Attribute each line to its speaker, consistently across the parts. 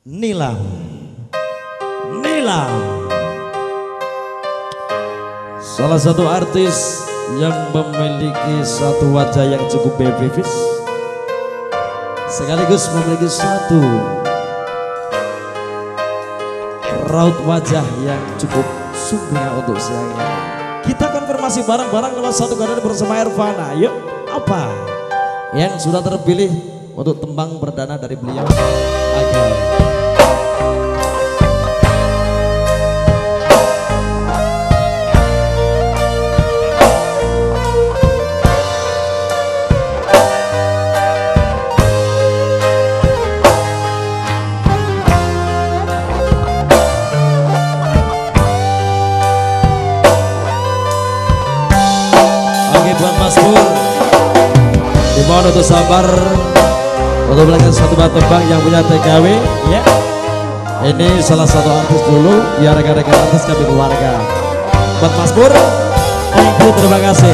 Speaker 1: Nilam. Nilam. Salah satu artis yang memiliki satu wajah yang cukup babyface, sekaligus memiliki satu raut wajah yang cukup sumringah untuk siang ini. Kita konfirmasi bareng-bareng lewat satu kali bersama Irfana. Yuk, apa yang sudah terpilih untuk tembang perdana dari beliau? Oke. Buat Mas Pur, dimohon untuk sabar untuk belajar satu buah tembang yang punya TKW ya. Ini salah satu artis dulu, biar rekan-rekan artis kami keluarga. Buat Mas Pur, thank you, terima kasih.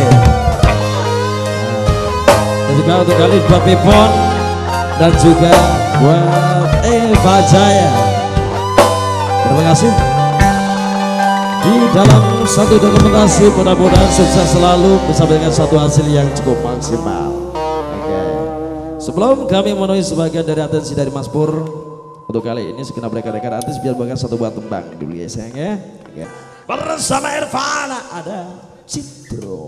Speaker 1: Dan juga untuk kali buat Pipon dan juga buat Eva Jaya. Terima kasih. Di dalam satu dokumentasi, mudah-mudahan sukses selalu bersama dengan satu hasil yang cukup maksimal. Oke. Sebelum kami memenuhi sebagian dari atensi dari Mas Pur, untuk kali ini segenap rekan-rekan artis biar bahkan satu buah tembang dulu ya sayang ya. Oke. Bersama Irfana ada Citro.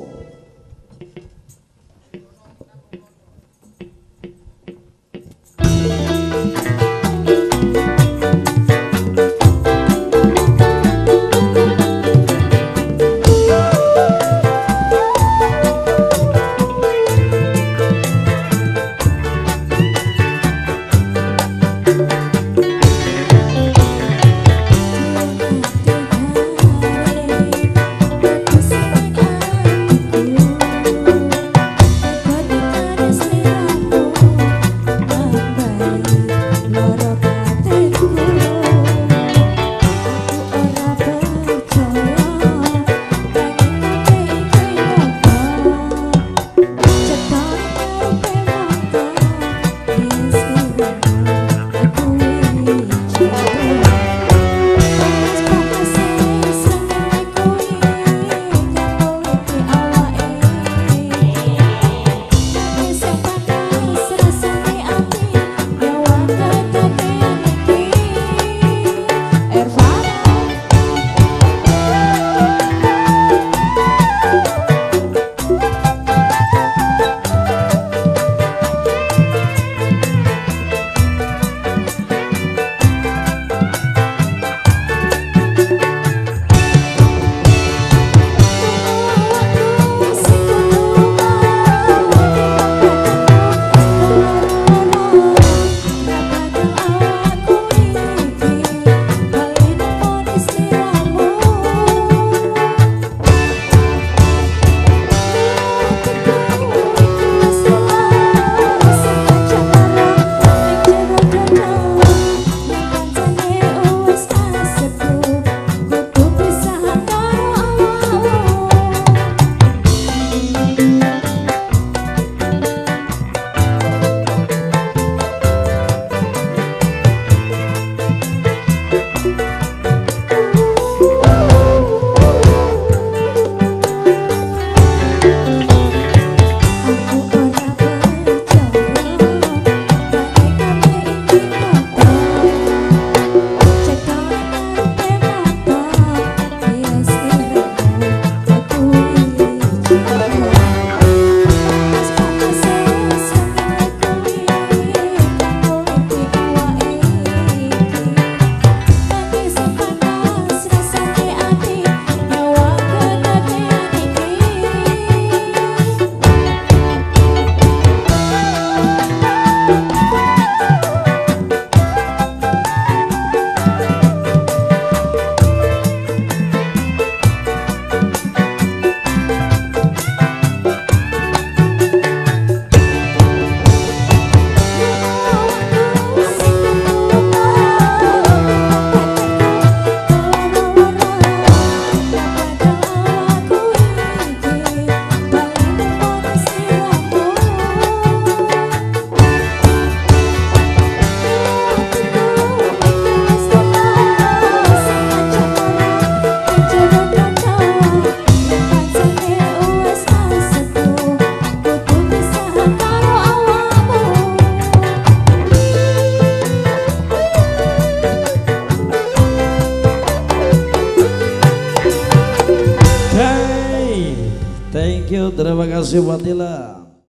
Speaker 1: thank you, terima kasih buat Ila.